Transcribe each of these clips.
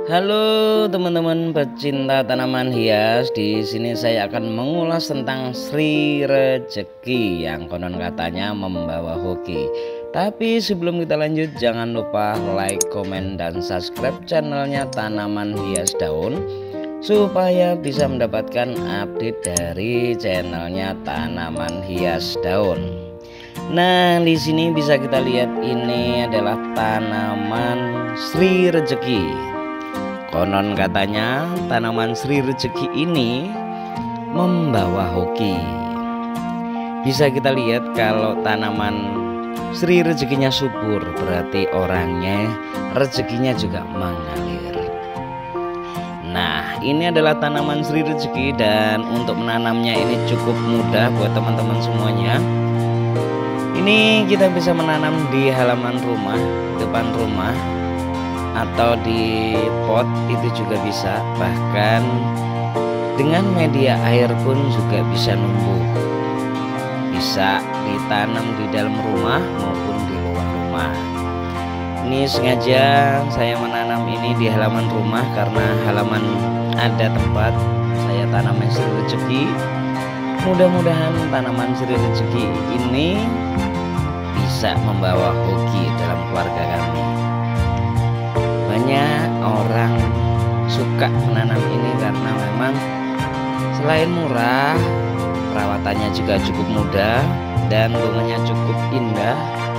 Halo teman-teman pecinta tanaman hias. Di sini saya akan mengulas tentang Sri Rejeki yang konon katanya membawa hoki. Tapi sebelum kita lanjut, jangan lupa like, komen, dan subscribe channelnya Tanaman Hias Daun supaya bisa mendapatkan update dari channelnya Tanaman Hias Daun. Nah, di sini bisa kita lihat ini adalah tanaman Sri Rejeki. Konon katanya tanaman Sri Rejeki ini membawa hoki. Bisa kita lihat kalau tanaman Sri Rejekinya subur, berarti orangnya rezekinya juga mengalir. Nah, ini adalah tanaman Sri Rejeki dan untuk menanamnya ini cukup mudah buat teman-teman semuanya. Ini kita bisa menanam di halaman rumah, depan rumah, atau di pot itu juga bisa. Bahkan dengan media air pun juga bisa numbuh. Bisa ditanam di dalam rumah maupun di luar rumah. Ini sengaja saya menanam ini di halaman rumah karena halaman ada tempat saya tanam Sri Rejeki. Mudah-mudahan tanaman Sri Rejeki ini bisa membawa hoki dalam keluarga kami. Banyak orang suka menanam ini karena memang selain murah, perawatannya juga cukup mudah dan bunganya cukup indah,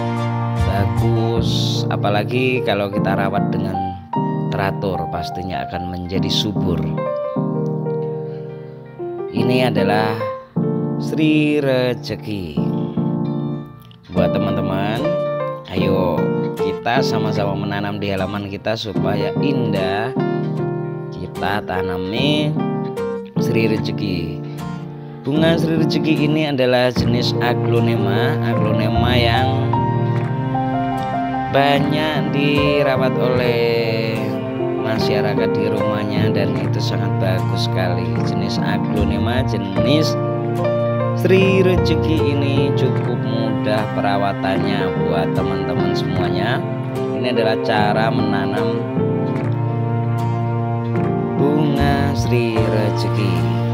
bagus. Apalagi kalau kita rawat dengan teratur, pastinya akan menjadi subur. Ini adalah Sri Rejeki. Buat teman-teman, ayo kita sama-sama menanam di halaman kita supaya indah. Kita tanami Sri Rejeki. Bunga Sri Rejeki ini adalah jenis aglonema yang banyak dirawat oleh masyarakat di rumahnya dan itu sangat bagus sekali. Jenis aglonema, jenis Sri Rejeki ini cukup mudah perawatannya buat teman-teman semuanya. Ini adalah cara menanam bunga Sri Rejeki.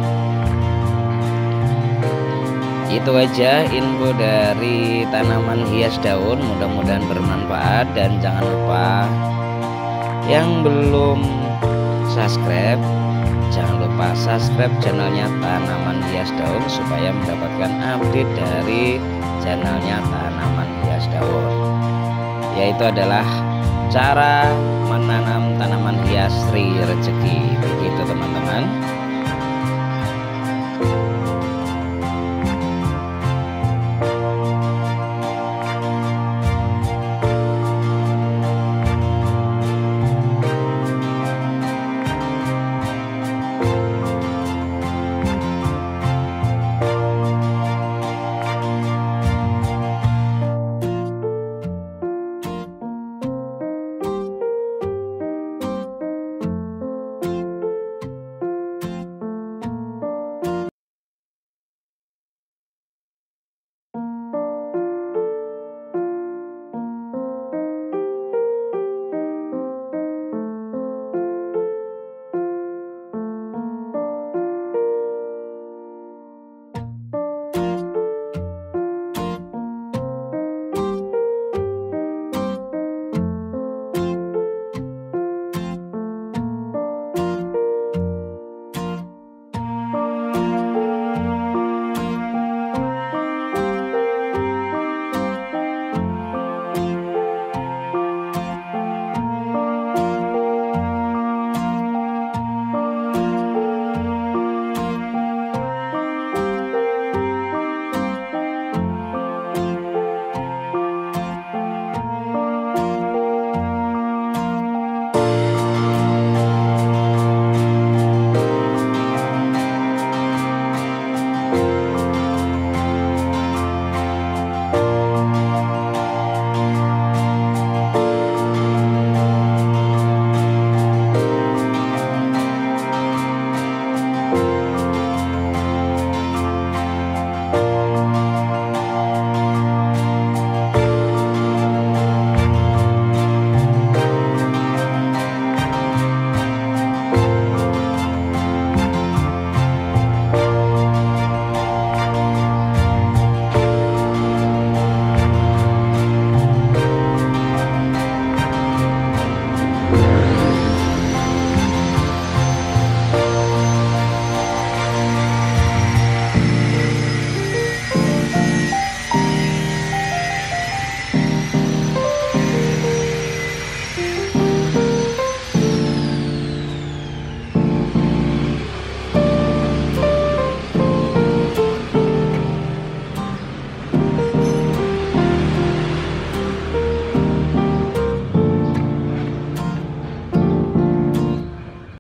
Itu aja info dari tanaman hias daun, mudah-mudahan bermanfaat. Dan jangan lupa yang belum subscribe, jangan lupa subscribe channelnya Tanaman Hias Daun supaya mendapatkan update dari channelnya Tanaman Hias Daun, yaitu adalah cara menanam tanaman hias Sri Rejeki. Begitu teman-teman.